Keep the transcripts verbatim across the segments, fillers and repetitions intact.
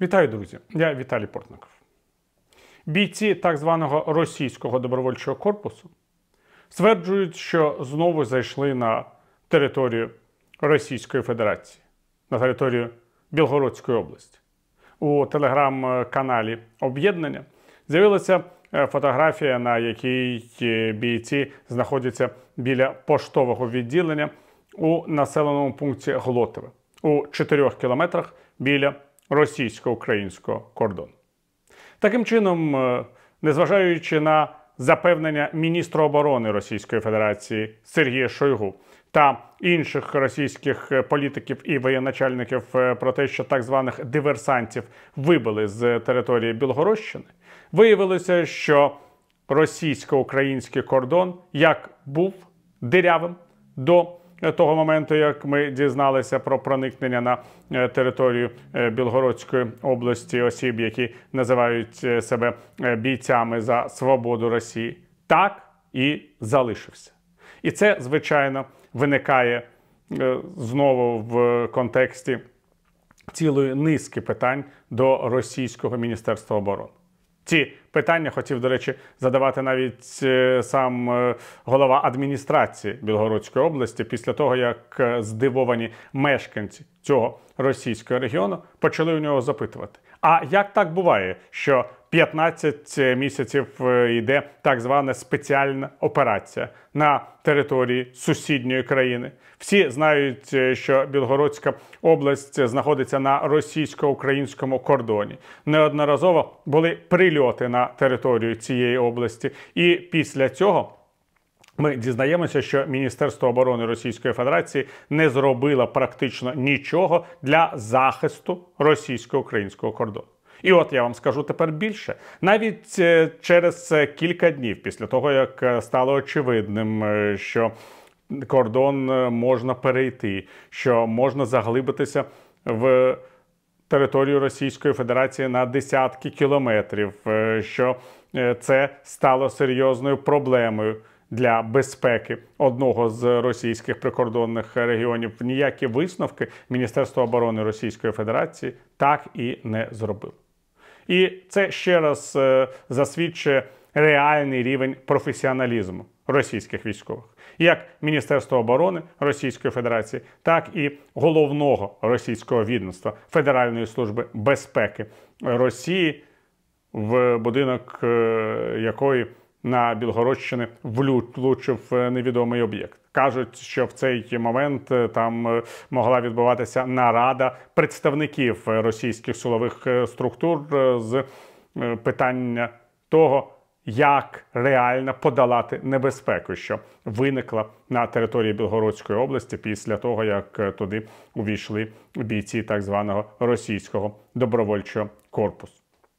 Вітаю, друзі! Я Віталій Портников. Бійці так званого російського добровольчого корпусу стверджують, що знову зайшли на територію Російської Федерації, на територію Білгородської області. У телеграм-каналі «Об'єднання» з'явилася фотографія, на якій бійці знаходяться біля поштового відділення у населеному пункті Глотове, у чотирьох кілометрах біля російсько-українського кордону. Таким чином, незважаючи на запевнення міністра оборони Російської Федерації Сергія Шойгу та інших російських політиків і воєначальників про те, що так званих диверсантів вибили з території Білгородщини, виявилося, що російсько-український кордон як був дирявим до того моменту, як ми дізналися про проникнення на територію Білгородської області осіб, які називають себе бійцями за свободу Росії, так і залишився. І це, звичайно, виникає знову в контексті цілої низки питань до російського Міністерства оборони. Ці питання хотів, до речі, задавати навіть сам голова адміністрації Білгородської області після того, як здивовані мешканці цього російського регіону почали у нього запитувати: а як так буває, що п'ятнадцять місяців йде так звана спеціальна операція на території сусідньої країни? Всі знають, що Білгородська область знаходиться на російсько-українському кордоні. Неодноразово були прильоти на територію цієї області. І після цього ми дізнаємося, що Міністерство оборони Російської Федерації не зробило практично нічого для захисту російсько-українського кордону. І от я вам скажу тепер більше. Навіть через кілька днів після того, як стало очевидним, що кордон можна перейти, що можна заглибитися в територію Російської Федерації на десятки кілометрів, що це стало серйозною проблемою для безпеки одного з російських прикордонних регіонів, ніякі висновки Міністерство оборони Російської Федерації так і не зробило. І це ще раз засвідчує реальний рівень професіоналізму російських військових. Як Міністерство оборони Російської Федерації, так і головного російського відомства Федеральної служби безпеки Росії, в будинок якої на Білгородщині влучив невідомий об'єкт. Кажуть, що в цей момент там могла відбуватися нарада представників російських силових структур з питання того, як реально подолати небезпеку, що виникла на території Білгородської області після того, як туди увійшли бійці так званого російського добровольчого корпусу.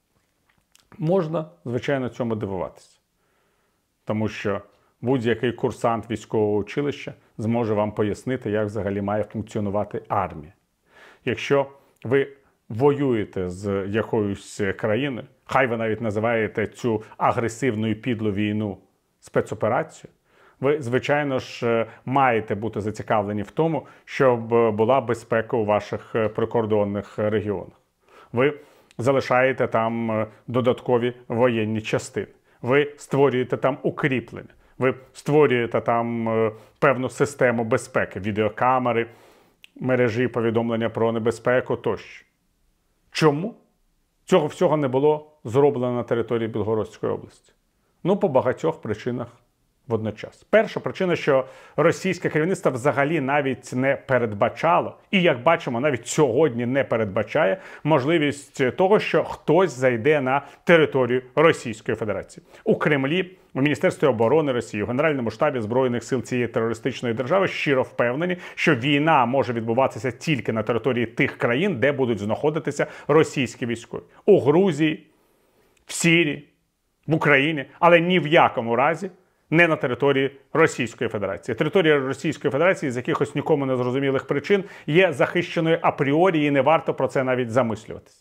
Можна, звичайно, цьому дивуватися, тому що будь-який курсант військового училища зможе вам пояснити, як взагалі має функціонувати армія. Якщо ви воюєте з якоюсь країною, хай ви навіть називаєте цю агресивну і підлу війну спецоперацією, ви, звичайно ж, маєте бути зацікавлені в тому, щоб була безпека у ваших прикордонних регіонах. Ви залишаєте там додаткові воєнні частини. Ви створюєте там укріплення. Ви створюєте там певну систему безпеки, відеокамери, мережі повідомлення про небезпеку тощо. Чому цього всього не було зроблено на території Білгородської області? Ну, по багатьох причинах водночас. Перша причина, що російське керівництво взагалі навіть не передбачало, і, як бачимо, навіть сьогодні не передбачає можливість того, що хтось зайде на територію Російської Федерації. У Кремлі, у Міністерстві оборони Росії, у Генеральному штабі Збройних сил цієї терористичної держави щиро впевнені, що війна може відбуватися тільки на території тих країн, де будуть знаходитися російські військові. У Грузії, в Сирії, в Україні, але ні в якому разі не на території Російської Федерації. Територія Російської Федерації з якихось нікому незрозумілих причин є захищеною апріорі, і не варто про це навіть замислюватися.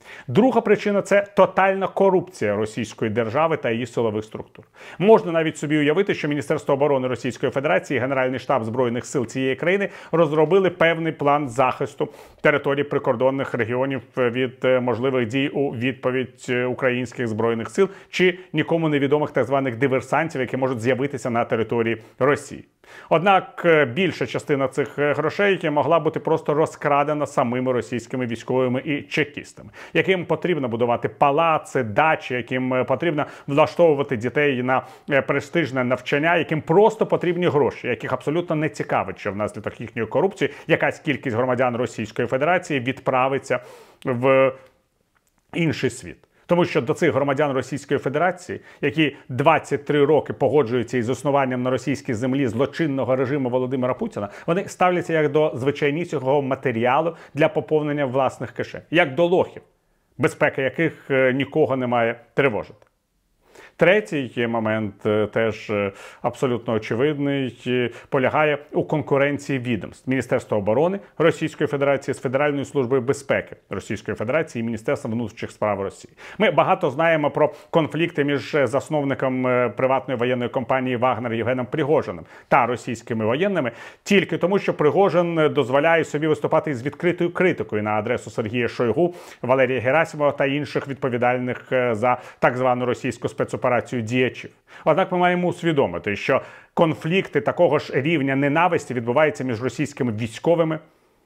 Друга причина – це тотальна корупція російської держави та її силових структур. Можна навіть собі уявити, що Міністерство оборони Російської Федерації і Генеральний штаб Збройних сил цієї країни розробили певний план захисту територій прикордонних регіонів від можливих дій у відповідь українських Збройних сил чи нікому невідомих так званих диверсантів, які можуть з'явитися на території Росії. Однак більша частина цих грошей могла бути просто розкрадена самими російськими військовими і чекістами, яким потрібно будувати палаци, дачі, яким потрібно влаштовувати дітей на престижне навчання, яким просто потрібні гроші, яких абсолютно не цікавить, що внаслідок їхньої корупції якась кількість громадян Російської Федерації відправиться в інший світ. Тому що до цих громадян Російської Федерації, які двадцять три роки погоджуються із існуванням на російській землі злочинного режиму Володимира Путіна, вони ставляться як до звичайнісінького матеріалу для поповнення власних кишень, як до лохів, безпека яких нікого не має тривожити. Третій момент, теж абсолютно очевидний, полягає у конкуренції відомств Міністерства оборони Російської Федерації з Федеральною службою безпеки Російської Федерації і Міністерством внутрішніх справ Росії. Ми багато знаємо про конфлікти між засновником приватної воєнної компанії «Вагнер» Євгеном Пригожиним та російськими воєнними тільки тому, що Пригожин дозволяє собі виступати із відкритою критикою на адресу Сергія Шойгу, Валерія Герасимова та інших відповідальних за так звану російську спецоперацію діячів. Однак ми маємо усвідомити, що конфлікти такого ж рівня ненависті відбуваються між російськими військовими,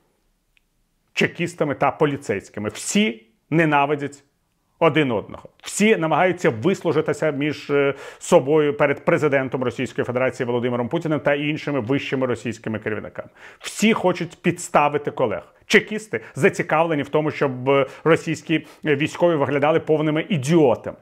чекістами та поліцейськими. Всі ненавидять один одного. Всі намагаються вислужитися між собою перед президентом Російської Федерації Володимиром Путіним та іншими вищими російськими керівниками. Всі хочуть підставити колег. Чекісти зацікавлені в тому, щоб російські військові виглядали повними ідіотами.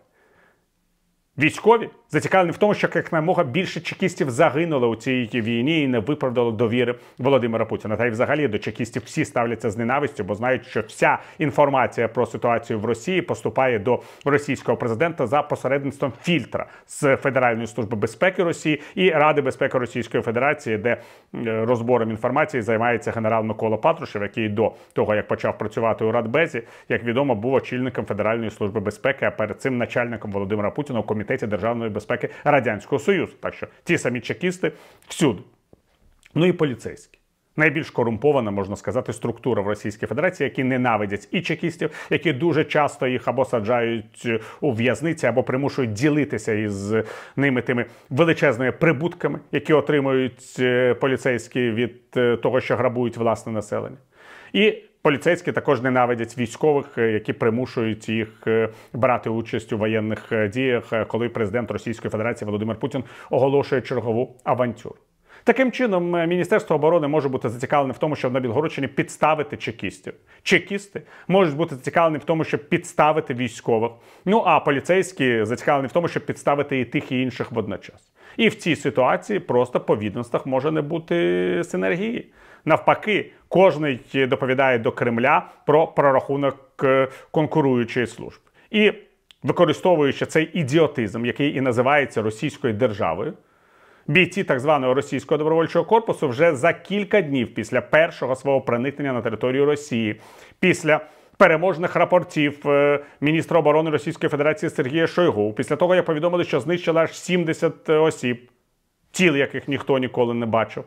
Військові зацікавлені в тому, що якомога більше чекістів загинуло у цій війні і не виправдало довіри Володимира Путіна. Та й взагалі до чекістів всі ставляться з ненавистю, бо знають, що вся інформація про ситуацію в Росії поступає до російського президента за посередництвом фільтра з Федеральної служби безпеки Росії і Ради безпеки Російської Федерації, де розбором інформації займається генерал Микола Патрушев, який до того, як почав працювати у Радбезі, як відомо, був очільником Федеральної служби безпеки, а перед цим начальником Володимира Путіна у Комітеті державної безпеки Радянського Союзу. Так що ті самі чекісти всюди. Ну і поліцейські. Найбільш корумпована, можна сказати, структура в Російській Федерації, які ненавидять і чекістів, які дуже часто їх або саджають у в'язниці, або примушують ділитися із ними тими величезними прибутками, які отримують поліцейські від того, що грабують власне населення. І поліцейські також ненавидять військових, які примушують їх брати участь у воєнних діях, коли президент Російської Федерації Володимир Путін оголошує чергову авантюру. Таким чином, Міністерство оборони може бути зацікавлене в тому, щоб на Білгородщині підставити чекістів. Чекісти можуть бути зацікавлені в тому, щоб підставити військових. Ну, а поліцейські зацікавлені в тому, щоб підставити і тих, і інших водночас. І в цій ситуації просто по відомствах може не бути синергії. Навпаки, кожний доповідає до Кремля про прорахунок конкуруючої служби. І використовуючи цей ідіотизм, який і називається російською державою, бійці так званого російського добровольчого корпусу вже за кілька днів після першого свого проникнення на територію Росії, після переможних рапортів міністра оборони Російської Федерації Сергія Шойгу, після того, як повідомили, що знищили аж сімдесят осіб, тіл яких ніхто ніколи не бачив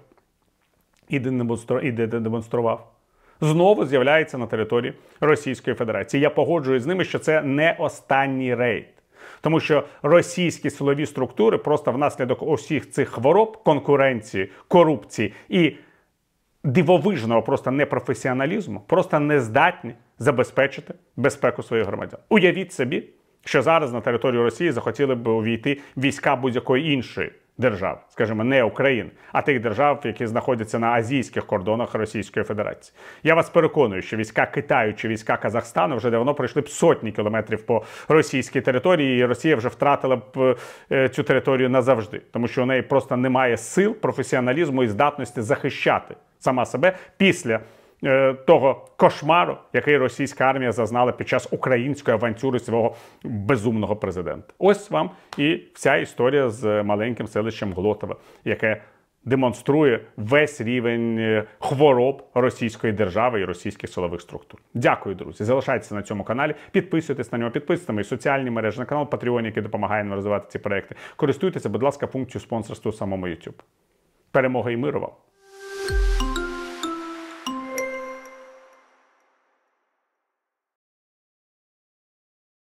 і де демонстрував, знову з'являється на території Російської Федерації. Я погоджуюсь з ними, що це не останній рейд. Тому що російські силові структури просто внаслідок усіх цих хвороб, конкуренції, корупції і дивовижного просто непрофесіоналізму просто не здатні забезпечити безпеку своїх громадян. Уявіть собі, що зараз на територію Росії захотіли б увійти війська будь-якої іншої держав, скажімо, не України, а тих держав, які знаходяться на азійських кордонах Російської Федерації. Я вас переконую, що війська Китаю чи війська Казахстану вже давно пройшли б сотні кілометрів по російській території, і Росія вже втратила б цю територію назавжди, тому що у неї просто немає сил, професіоналізму і здатності захищати сама себе після того кошмару, який російська армія зазнала під час української авантюри свого безумного президента. Ось вам і вся історія з маленьким селищем Глотове, яке демонструє весь рівень хвороб російської держави і російських силових структур. Дякую, друзі. Залишайтеся на цьому каналі, підписуйтесь на нього, підписуйтесь на мої соціальні мережі, на канал Patreon, який допомагає нам розвивати ці проекти. Користуйтеся, будь ласка, функцією спонсорства у самому YouTube. Перемоги і миру вам!